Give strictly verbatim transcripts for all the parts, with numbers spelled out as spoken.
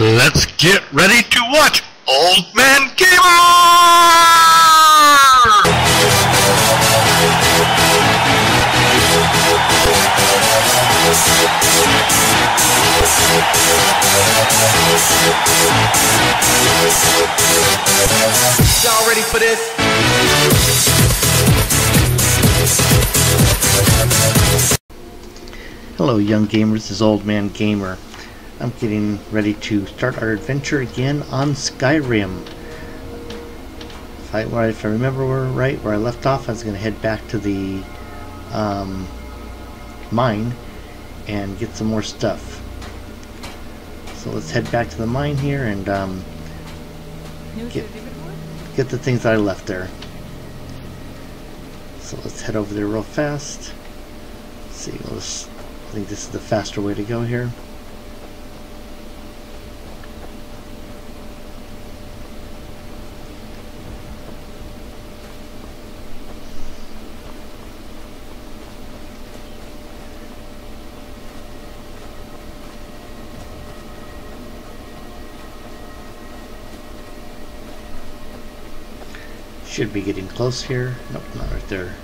Let's get ready to watch Old Man Gamer! Y'all ready for this? Hello young gamers, this is Old Man Gamer. I'm getting ready to start our adventure again on Skyrim. If I, if I remember right where I left off, I was going to head back to the um, mine and get some more stuff. So let's head back to the mine here and um, get, get the things that I left there. So let's head over there real fast. Let's see, let's, I think this is the faster way to go here. Should be getting close here. Nope, not right there.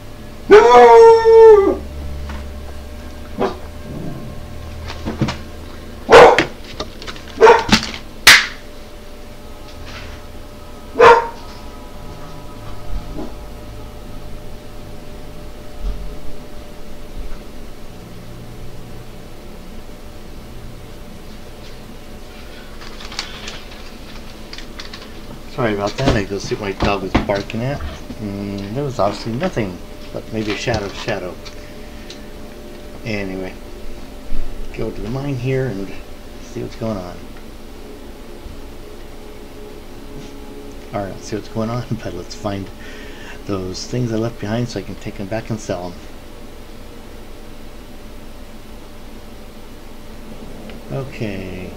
Sorry about that. I go see what my dog was barking at. Mm, there was obviously nothing, but maybe a shadow shadow. Anyway, go to the mine here and see what's going on. Alright, let's see what's going on, but let's find those things I left behind so I can take them back and sell them. Okay.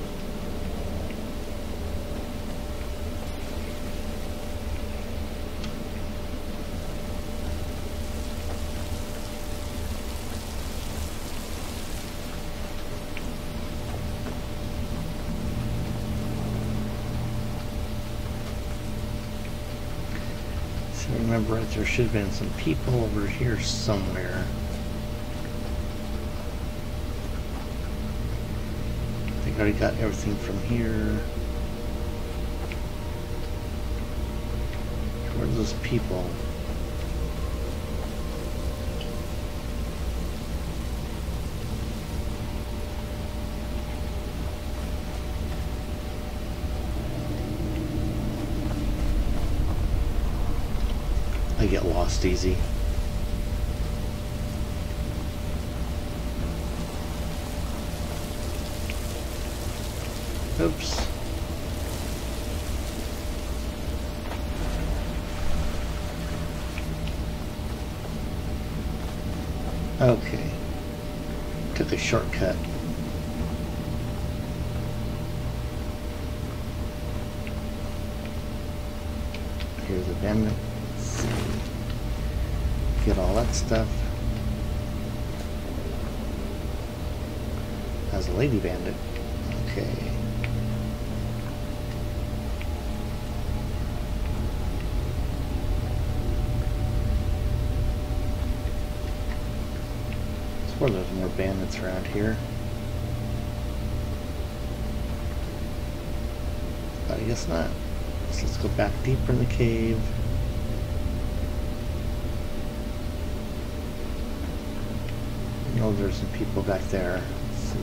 Remember, there should have been some people over here somewhere. I think I already got everything from here. Where are those people? I get lost easy. Oops. Okay. Took a shortcut. Here's a bandit. Get all that stuff. As a lady bandit. Okay. I swear there's more bandits around here. But I guess not. So let's go back deeper in the cave. Oh, there's some people back there. Let's see.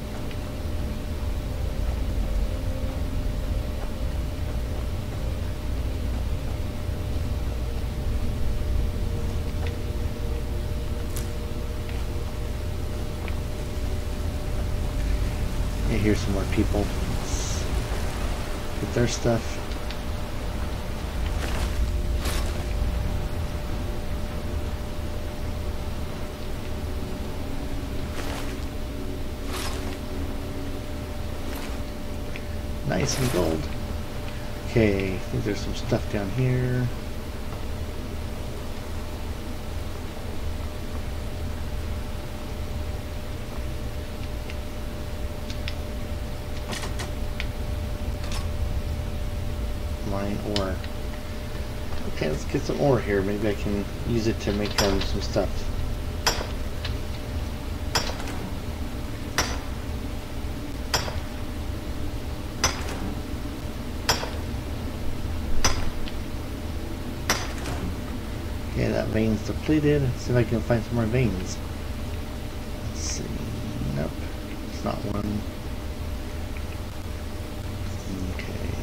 Yeah, here's some more people. Let's get their stuff. Nice and gold. Okay, I think there's some stuff down here. mine ore. Okay, let's get some ore here. Maybe I can use it to make um, some stuff. Okay, that vein's depleted. Let's see if I can find some more veins. Let's see. Nope. It's not one. Okay.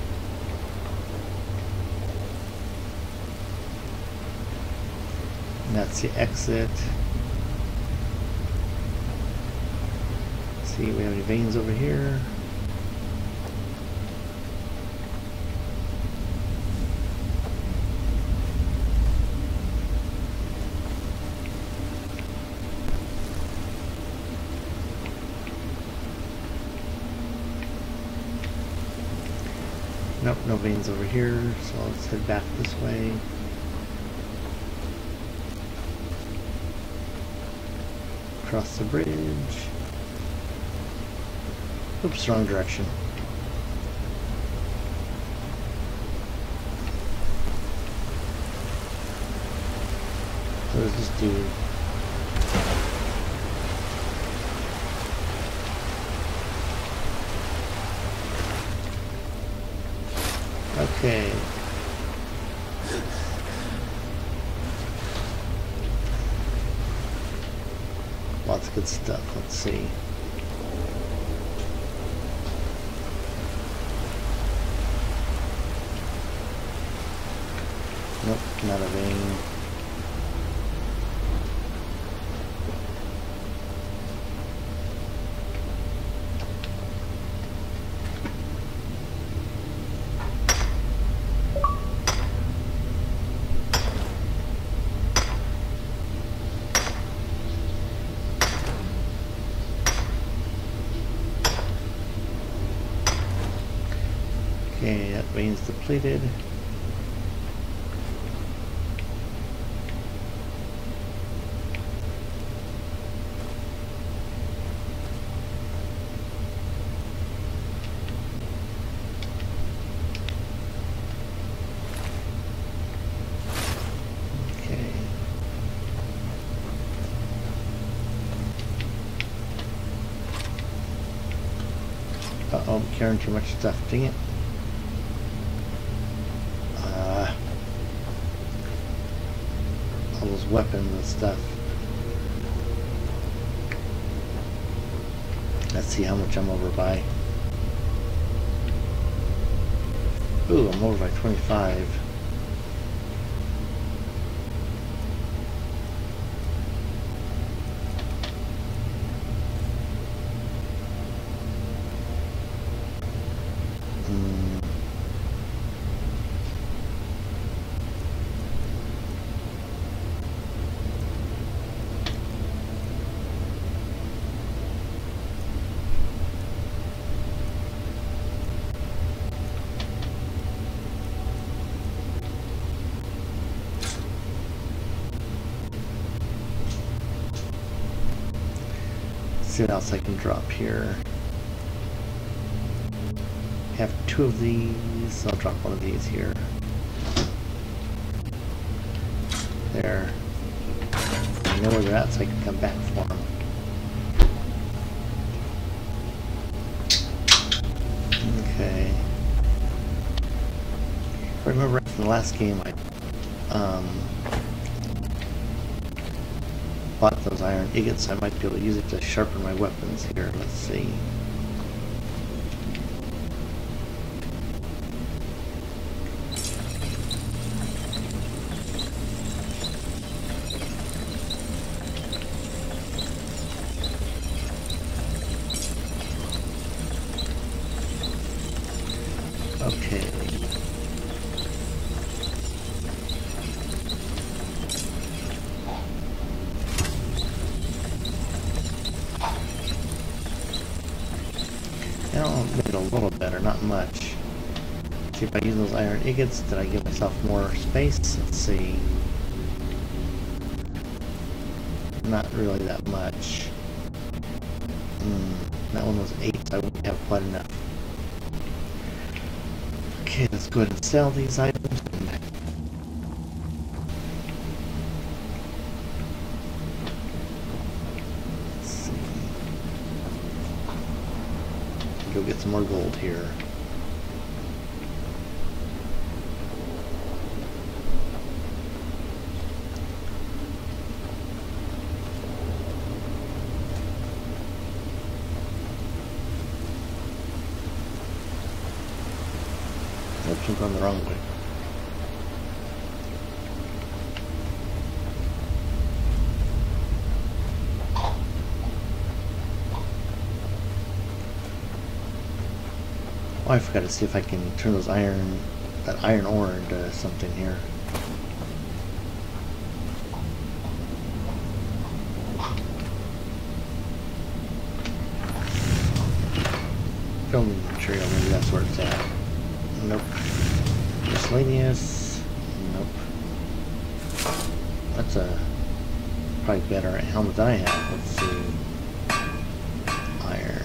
And that's the exit. Let's see, we have any veins over here? Nope, no veins over here, so let's head back this way. Across the bridge. Oops, wrong direction. So let's just do okay. Lots of good stuff. Let's see. Nope, not a vein. Okay, that vein's depleted. Okay. Uh-oh, I'm carrying too much stuff, dang it. All those weapons and stuff. Let's see how much I'm over by. Ooh, I'm over by twenty-five. Hmm. See what else I can drop here. Have two of these. I'll drop one of these here. There. I know where they're at, so I can come back for them. Okay. If I remember right from the last game, I um. bought those iron ingots. I might be able to use it to sharpen my weapons here. Let's see. Okay. You know, make it a little better, not much. See if I use those iron ingots, did I give myself more space? Let's see. Not really that much. Hmm, that one was eight, so I wouldn't have quite enough. Okay, let's go ahead and sell these items. Let's see. Go get some more gold here. Oops, I'm going the wrong way. Oh, I forgot to see if I can turn those iron, that iron ore into something here. Building material, maybe that's where it's at. Nope. Miscellaneous. Nope. That's a probably better helmet than I have. Let's see. Iron.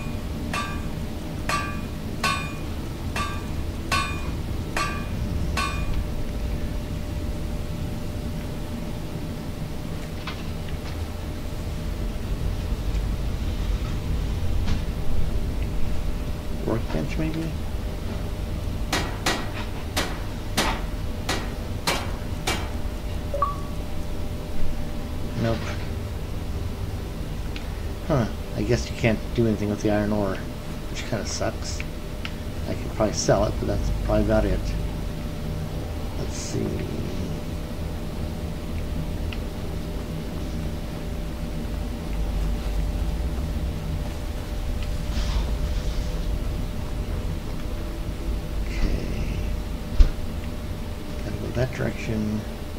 Workbench, maybe? Nope. Huh. I guess you can't do anything with the iron ore, which kind of sucks. I could probably sell it, but that's probably about it. Let's see. Okay. Gotta go that direction.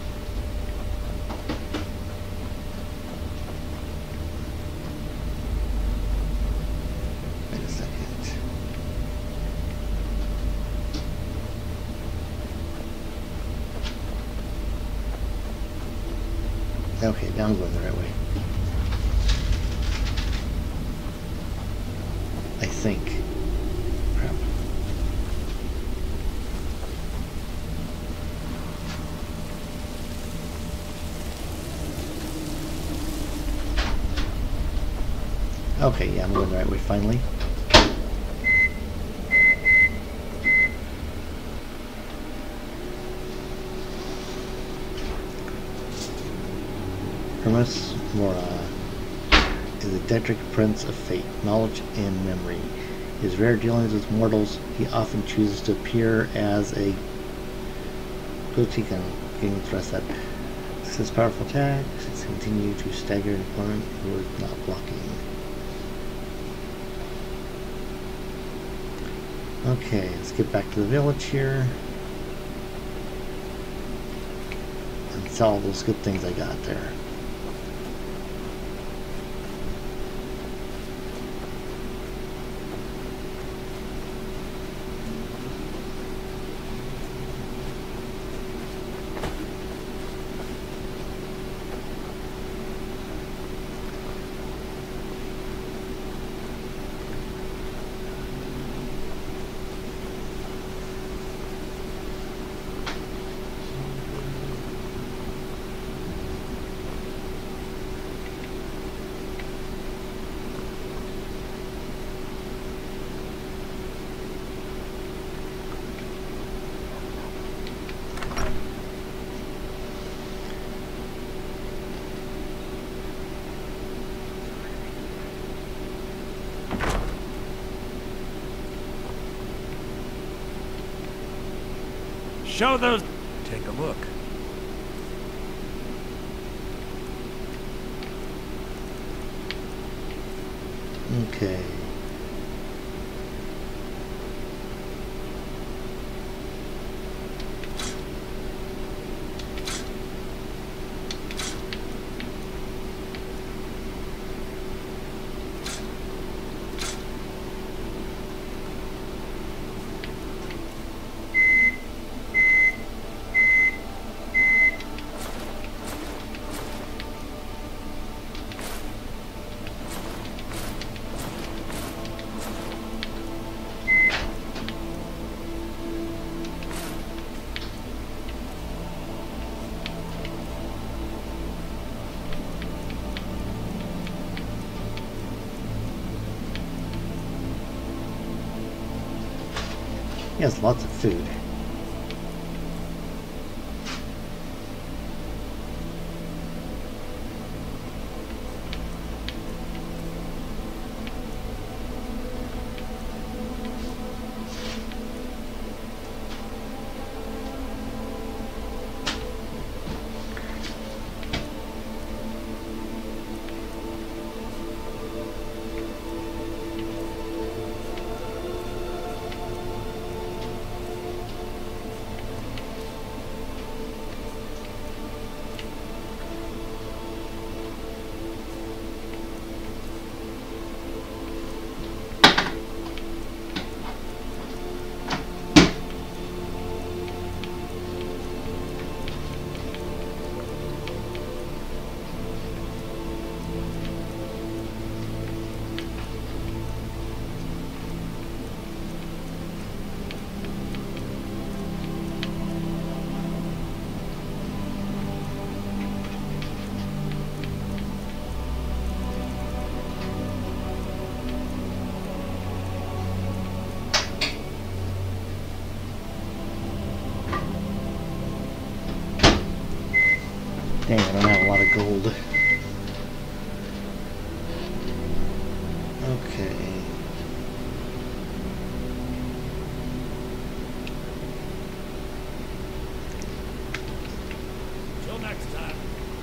Okay, now I'm going the right way. I think. Crap. Okay, yeah, I'm going the right way finally. Hermes Mora is a Daedric prince of fate, knowledge, and memory. His rare dealings with mortals, he often chooses to appear as a Gotikan, getting thrust that his powerful attacks continue to stagger an opponent who is not blocking. Okay, let's get back to the village here and sell all those good things I got there. Show those. Take a look. Okay. He has lots of food. Dang, I don't have a lot of gold. Okay. Till next time.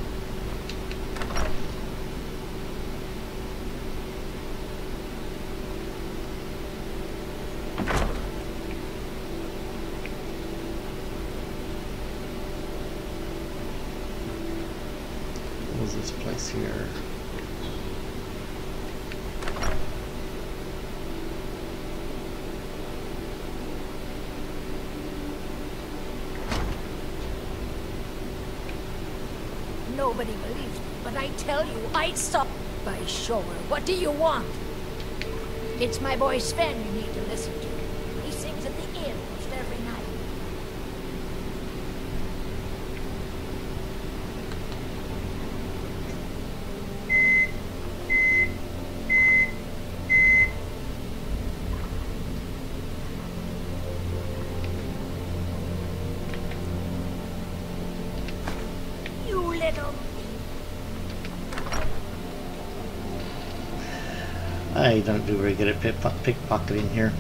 What was this place here? Nobody believes me, but I tell you, I saw... By sure, what do you want? It's my boy Sven you need to listen to. He sings at the inn almost every night. You little... I don't do very good at pick pickpocketing here.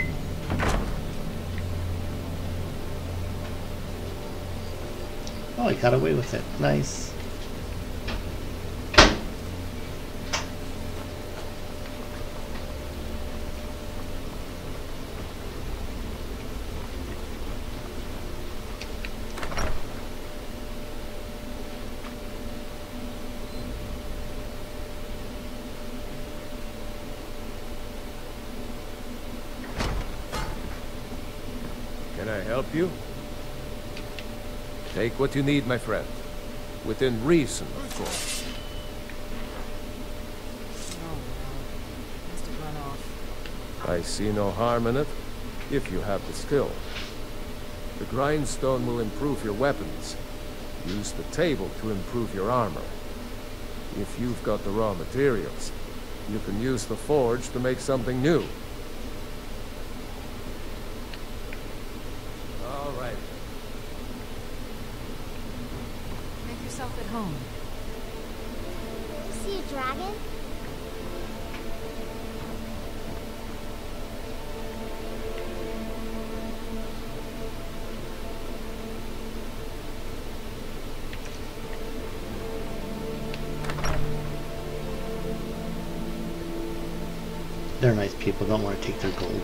Oh, I got away with it. Nice. Can I help you? Take what you need, my friend. Within reason, of course. Oh, no. Must have run off. I see no harm in it, if you have the skill. The grindstone will improve your weapons. Use the table to improve your armor. If you've got the raw materials, you can use the forge to make something new. All right. Make yourself at home. See a dragon? They're nice people, don't want to take their gold.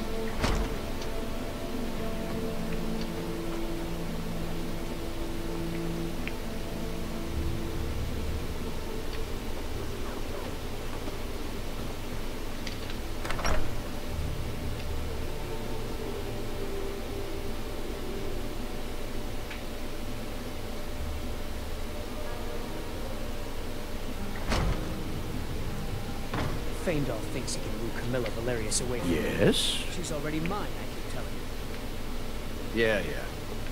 Faendal thinks he can woo Camilla Valerius away from me. Yes? She's already mine, I keep telling you. Yeah, yeah.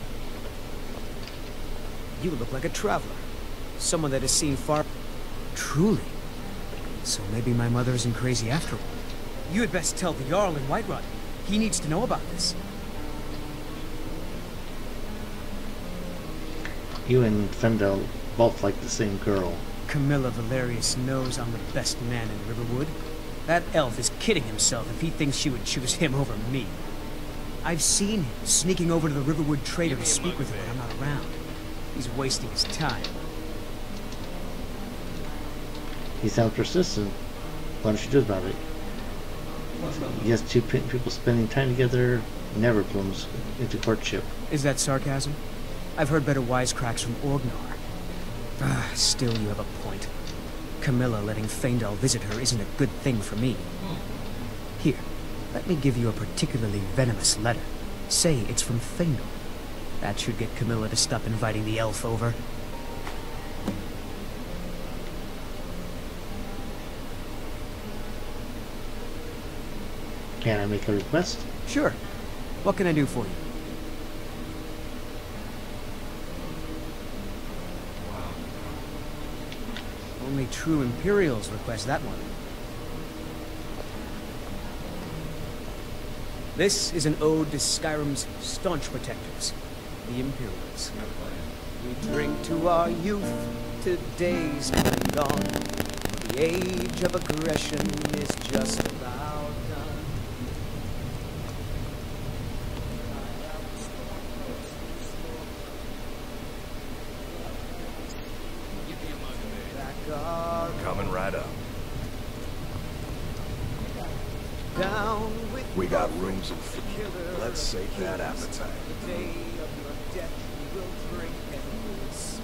You look like a traveler. Someone that has seen far... Truly. So maybe my mother isn't crazy after all. You had best tell the Jarl in Whiterun. He needs to know about this. You and Faendal both like the same girl. Camilla Valerius knows I'm the best man in Riverwood. That elf is kidding himself if he thinks she would choose him over me. I've seen him sneaking over to the Riverwood trader to speak with him when I'm not around. He's wasting his time. He sounds persistent. What does she do about it? Yes, two people spending time together never blooms into courtship. Is that sarcasm? I've heard better wisecracks from Orgnar. Ah, still you have a point. Camilla letting Faendal visit her isn't a good thing for me. Here, let me give you a particularly venomous letter. Say it's from Faendal. That should get Camilla to stop inviting the elf over. Can I make a request? Sure. What can I do for you? Only true Imperials request that one. This is an ode to Skyrim's staunch protectors, the Imperials. We drink to our youth, to days come and gone. The age of aggression is just about done. Coming right up. Down with We got rooms of food. Let's sate that appetite. the day of your death, we will drink and lose.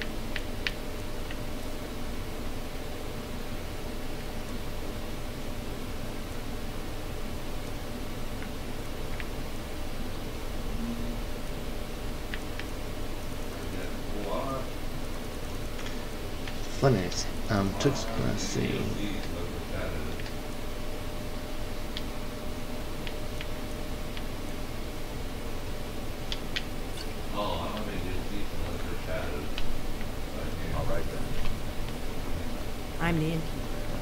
Funny. Um, took, let's see. All right then. I'm the innkeeper.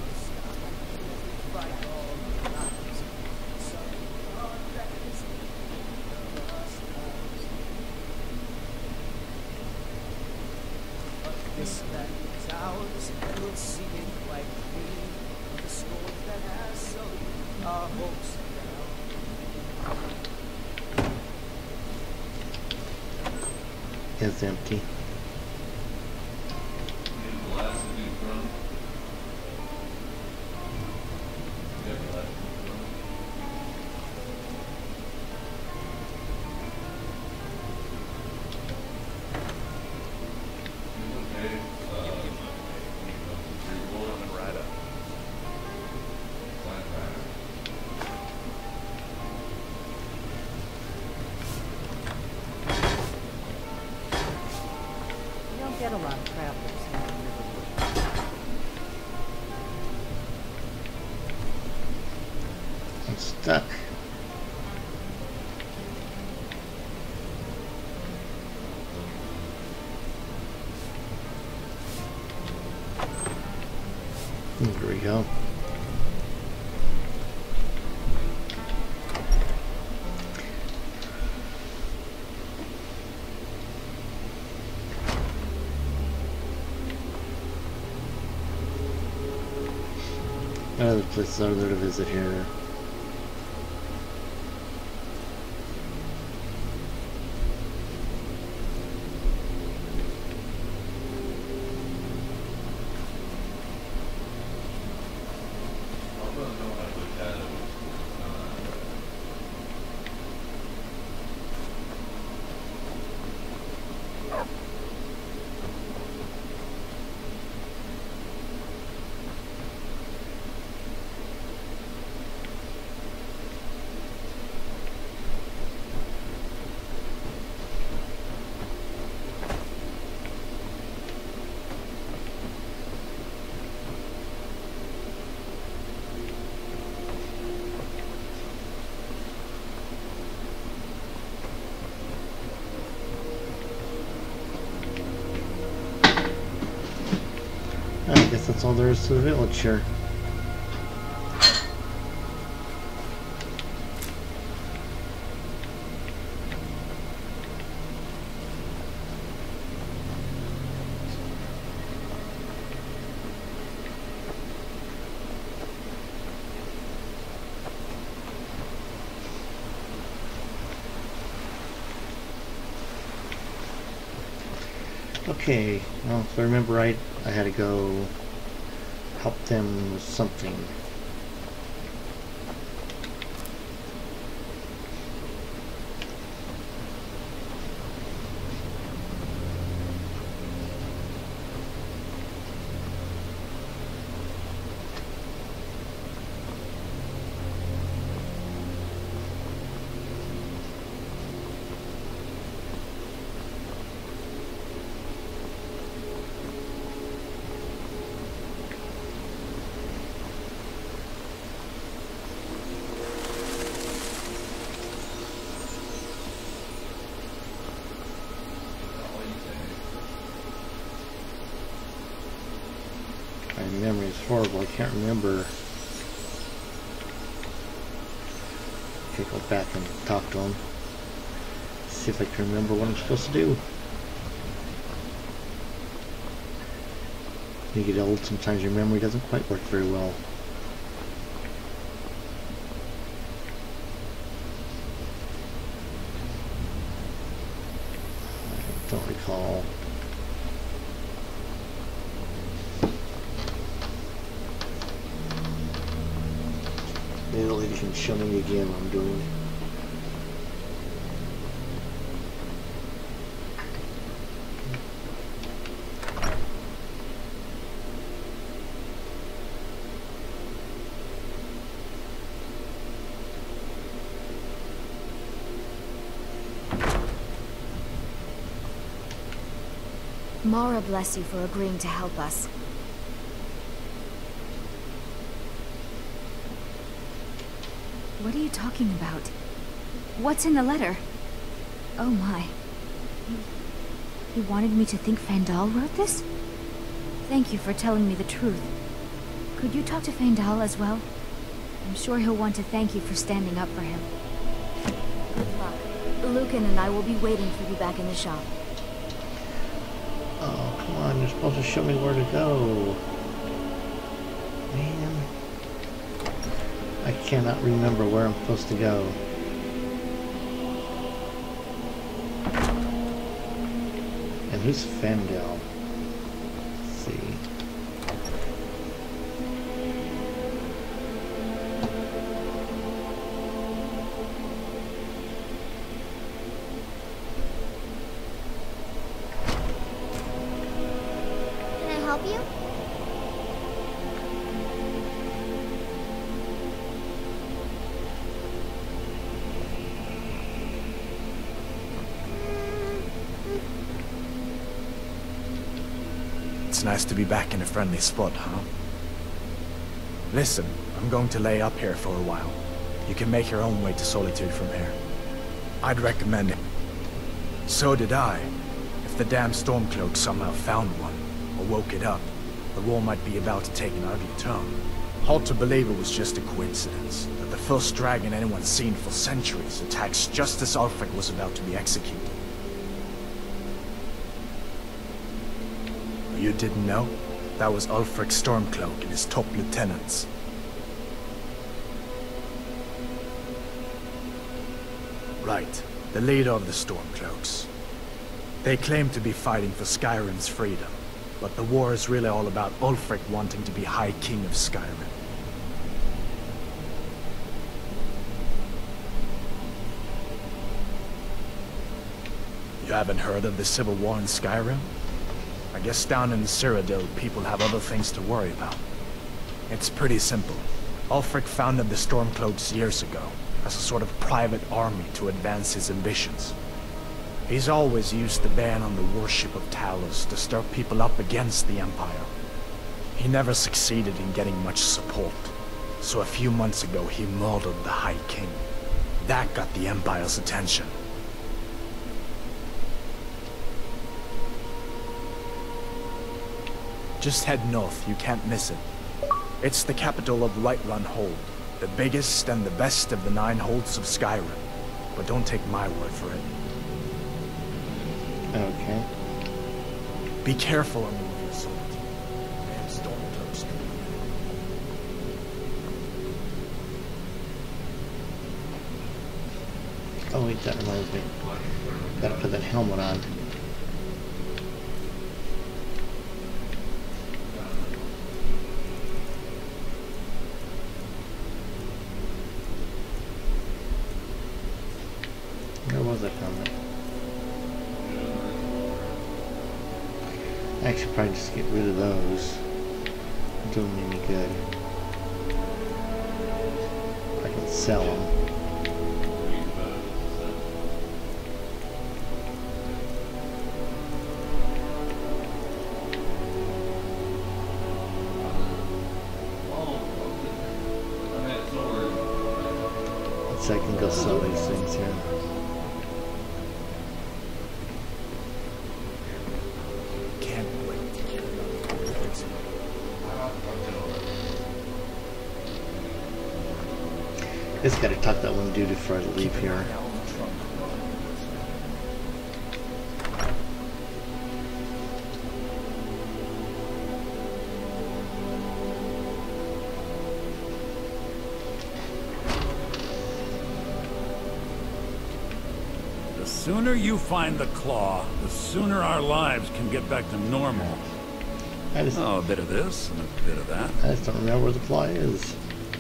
This land is ours, and we'll see it quite clean. The scourge that has sullied our hopes down. It's empty. Coming right up. You don't get a lot of travelers here in Riverwood. I'm stuck. There we go. What other places are there to visit here? I guess that's all there is to the village here. Okay, well, if I remember right, I had to go help them with something. My memory is horrible. I can't remember. Okay, go back and talk to him. See if I can remember what I'm supposed to do. When you get old, sometimes your memory doesn't quite work very well. I don't recall. Maybe the lady can show me again what I'm doing. Mara bless you for agreeing to help us. What are you talking about? What's in the letter? Oh my. He, he wanted me to think Faendal wrote this? Thank you for telling me the truth. Could you talk to Faendal as well? I'm sure he'll want to thank you for standing up for him. Good luck. Lucan and I will be waiting for you back in the shop. Oh, come on, you're supposed to show me where to go. Man. I cannot remember where I'm supposed to go. And who's Faendal? Let's see. Can I help you? It's nice to be back in a friendly spot, huh? Listen, I'm going to lay up here for a while. You can make your own way to Solitude from here. I'd recommend it. So did I. If the damn Stormcloak somehow found one, or woke it up, the war might be about to take an ugly turn. Hard to believe it was just a coincidence, that the first dragon anyone's seen for centuries attacks just as Ulfric was about to be executed. You didn't know? That was Ulfric Stormcloak and his top lieutenants. Right, the leader of the Stormcloaks. They claim to be fighting for Skyrim's freedom, but the war is really all about Ulfric wanting to be High King of Skyrim. You haven't heard of the civil war in Skyrim? I guess down in Cyrodiil, people have other things to worry about. It's pretty simple. Ulfric founded the Stormcloaks years ago, as a sort of private army to advance his ambitions. He's always used the ban on the worship of Talos to stir people up against the Empire. He never succeeded in getting much support, so a few months ago he murdered the High King. That got the Empire's attention. Just head north, you can't miss it. It's the capital of Whiterun Hold, the biggest and the best of the nine holds of Skyrim. But don't take my word for it. Okay. Be careful on the move your sword. Damn Stormcloaks. Oh wait, that reminds me. Gotta put that helmet on. I found it. I should probably just get rid of those. Don't do them any good. I can sell them. So I can go sell these things here. Can't wait to hear about it. Just gotta talk that one dude before I leave here. The sooner you find the claw, the sooner our lives can get back to normal. I just, Oh, a bit of this and a bit of that. I just don't remember where the claw is.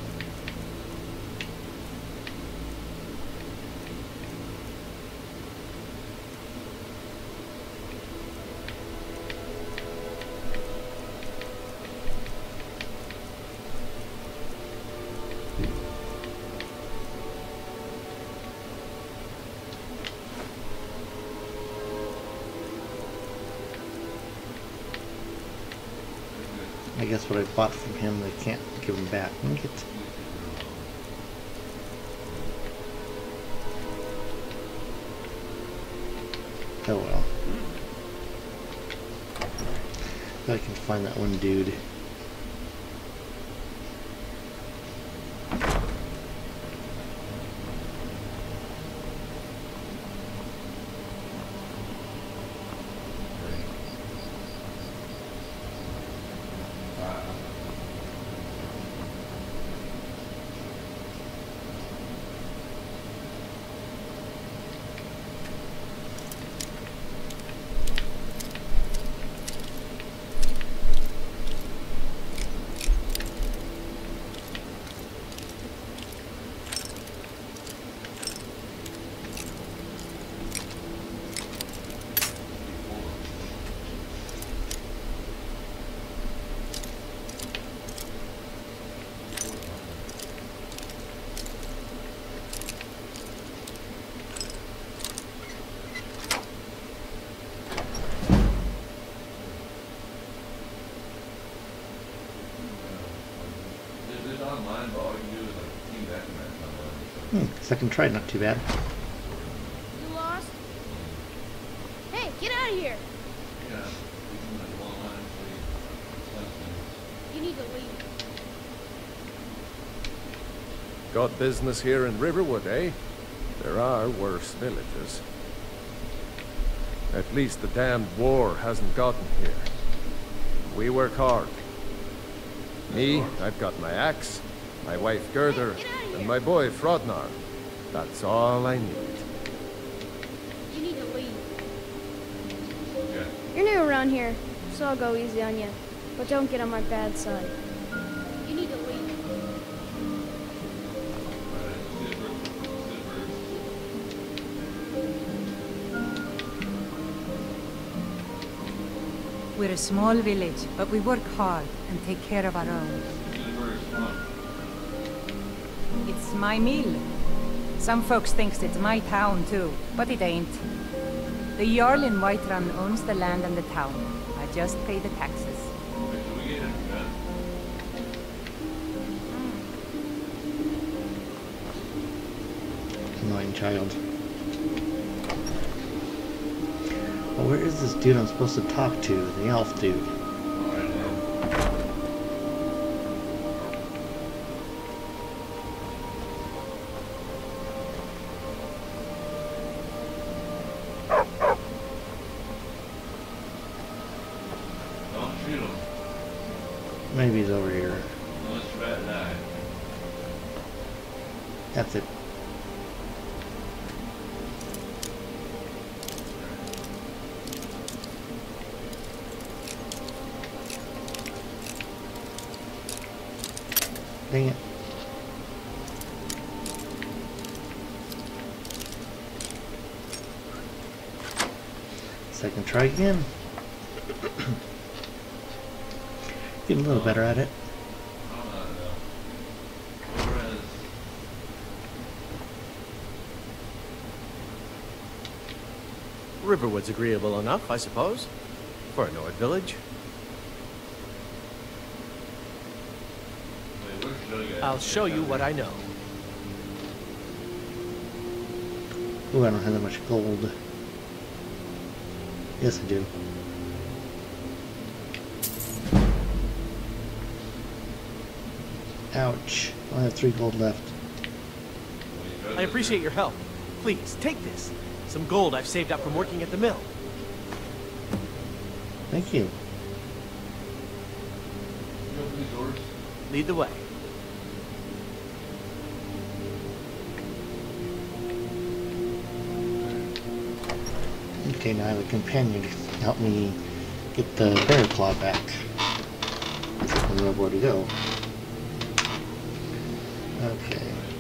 I guess what I bought from him, they can't give him back. Let me get. Oh well. I can find that one dude. Hmm, second try, not too bad. You lost? Hey, get out of here! You need to leave. Got business here in Riverwood, eh? There are worse villages. At least the damned war hasn't gotten here. We work hard. Me, I've got my axe, my wife Gerther, and my boy Frodnar. That's all I need. You need to leave. You're new around here, so I'll go easy on you. But don't get on my bad side. You need to leave. We're a small village, but we work hard and take care of our own. It's my mill. Some folks thinks it's my town too, but it ain't. The Jarl in Whiterun owns the land and the town. I just pay the taxes. Annoying child. Well, where is this dude I'm supposed to talk to? The elf dude. Maybe he's over here. That's it. Dang it. guess I can try again. Getting a little better at it. Riverwood's agreeable enough, I suppose, for a Nord village. I'll show you what I know. Ooh, I don't have that much gold. Yes, I do. Ouch. I only have three gold left. I appreciate your help. Please, take this. Some gold I've saved up from working at the mill. Thank you. Lead the way. Okay, now I have a companion to help me get the bear claw back. I don't know where to go. Okay.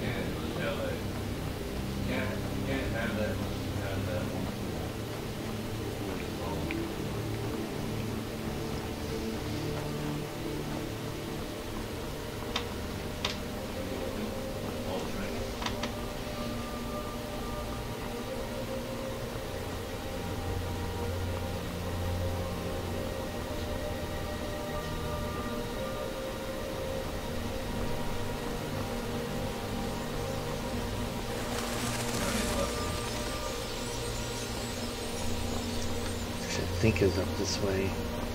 I think is up this way.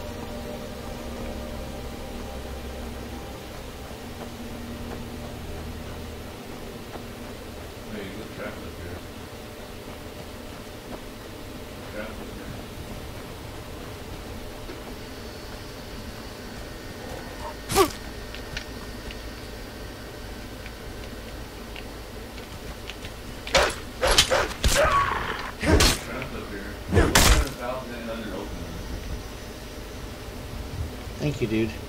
Thank you, dude.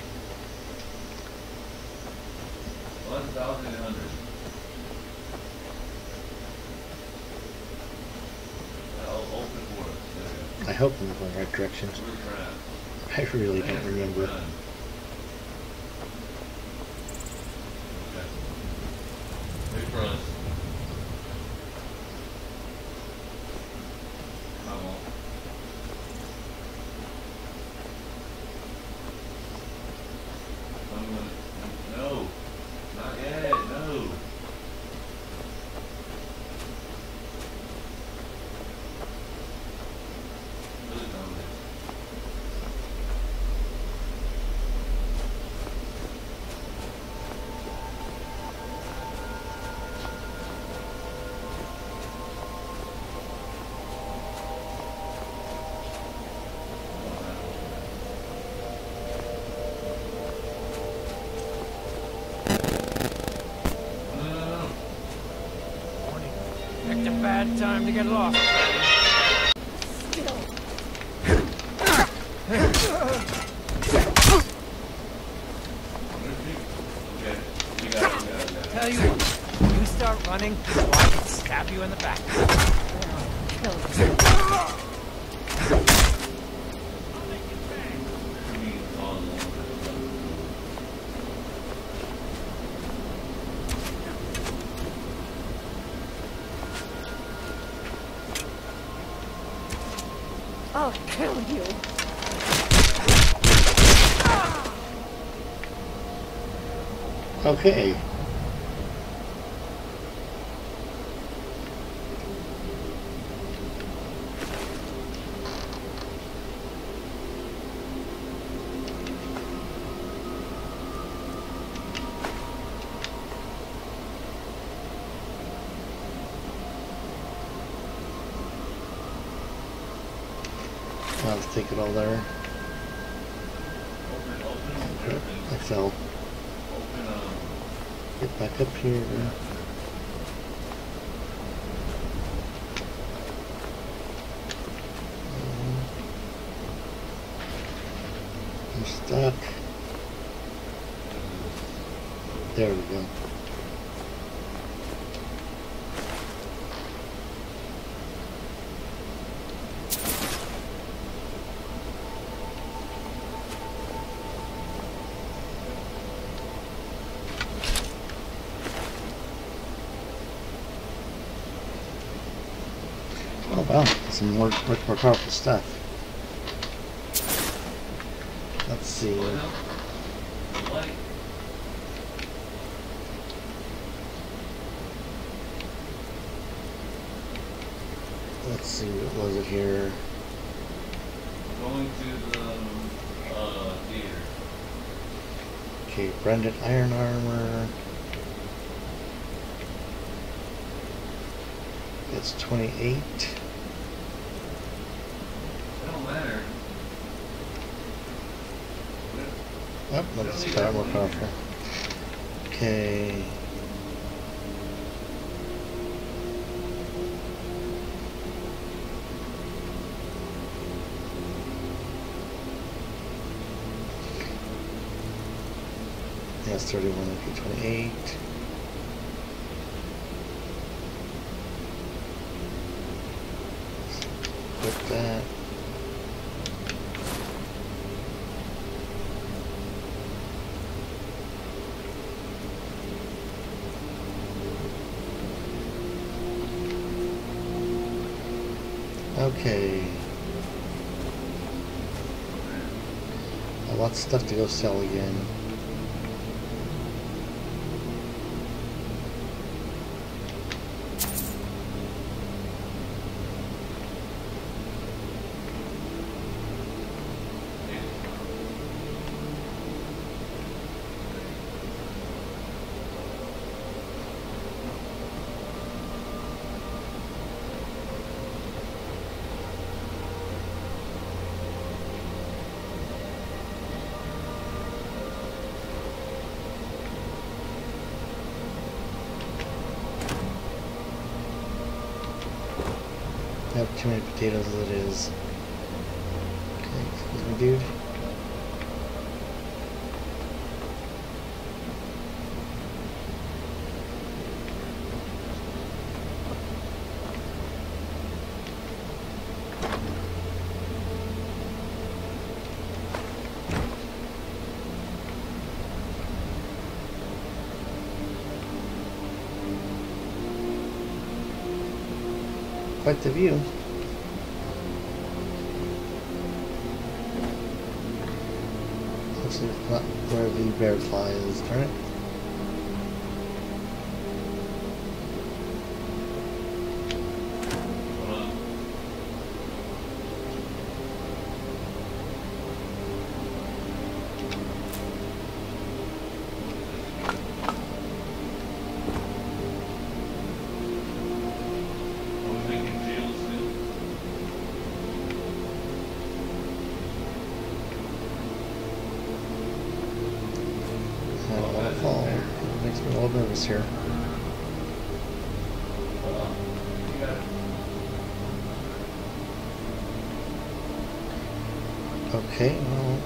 I hope I'm going the right direction. I really don't remember. Picked a bad time to get lost. Tell you, when you start running, so I can stab you in the back. Kill you. I'll kill you. Okay. I'll just take it all there. I fell. Get back up here. I'm stuck. There we go. Well, some more, much more powerful stuff. Let's see. Let's see, what was it here? Going to the uh, theater. Okay, branded iron armor. It's twenty-eight. It don't matter. Oh, that's far more powerful. Okay. Yes, thirty-one, okay, twenty-eight. Put that. Okay. A lot of stuff to go sell again. I have too many potatoes as it is. Okay, excuse me, dude. Quite the view. Looks like it's not where the bear fly is, darn it. Here. Okay, well,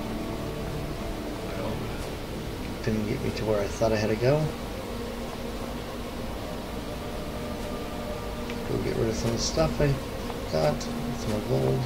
didn't get me to where I thought I had to go. Go get rid of some of the stuff I got. Some more gold.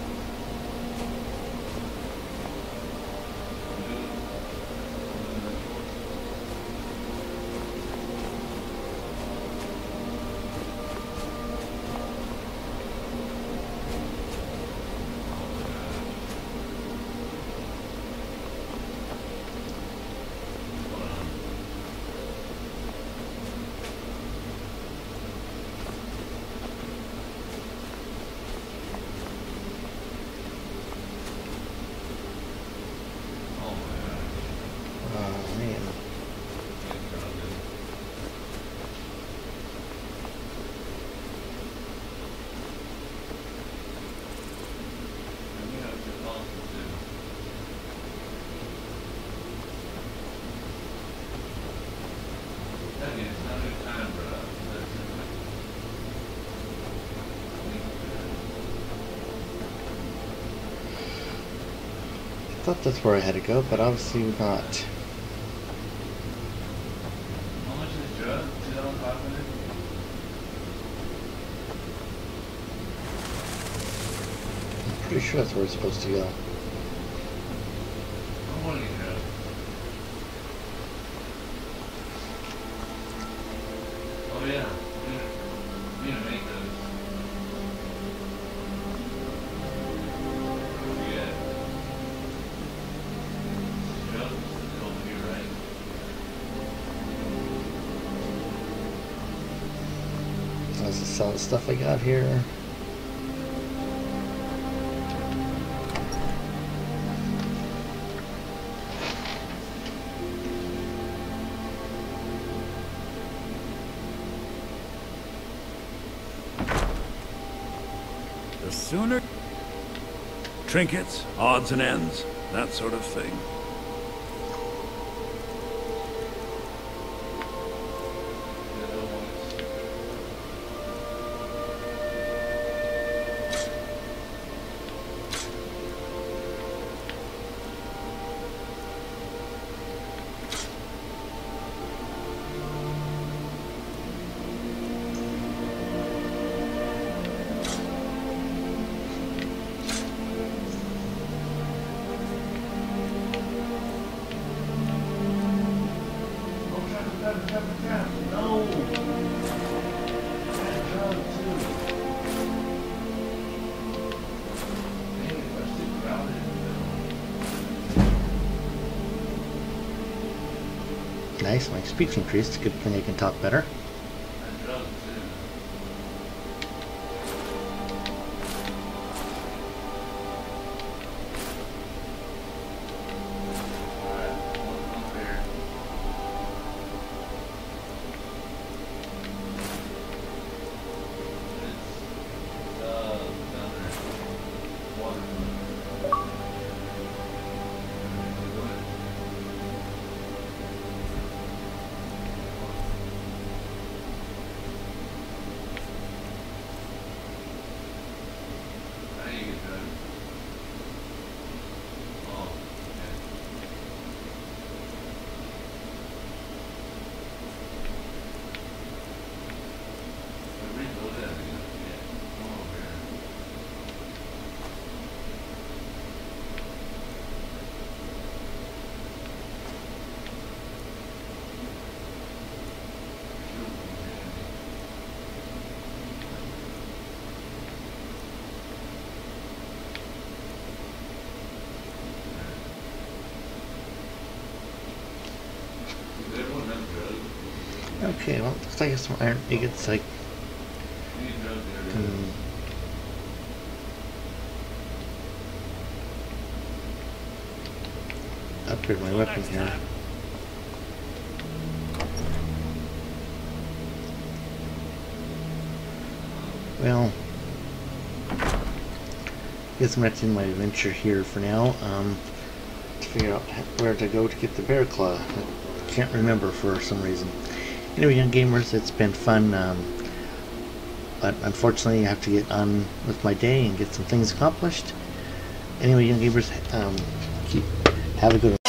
I thought that's where I had to go, but obviously not. How much is the drug? Is that on top of it? I'm pretty sure that's where it's supposed to go. I want to get drug. Oh yeah, we need to make those. Let's just sell the stuff I got here. The sooner... Trinkets, odds and ends, that sort of thing. Nice, my speech increased. Good thing I can talk better. Okay, well, looks like it's some iron ingots. Like, can upgrade my weapon here. Well, guess I'm going to end my adventure here for now. Um, to figure out where to go to get the bear claw. I can't remember for some reason. Anyway, young gamers, it's been fun, um, but unfortunately I have to get on with my day and get some things accomplished. Anyway, young gamers, um, keep, have a good one.